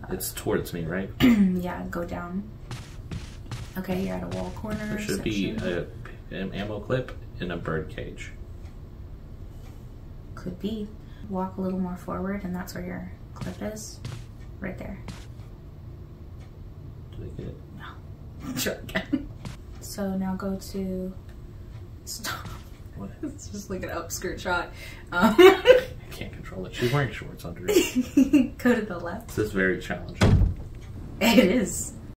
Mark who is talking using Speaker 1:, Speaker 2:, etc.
Speaker 1: It's towards me, right?
Speaker 2: Yeah, go down. Okay, you're at a wall corner.
Speaker 1: There should be an ammo clip in a bird cage.
Speaker 2: Could be. Walk a little more forward, and that's where your clip is. Right there.
Speaker 1: Did I get it?
Speaker 2: No. Try again. So now go to... Stop.
Speaker 1: What?
Speaker 2: It's just like an upskirt shot.
Speaker 1: I can't control it. She's wearing shorts under it.
Speaker 2: Go to the left.
Speaker 1: This is very challenging.
Speaker 2: It is.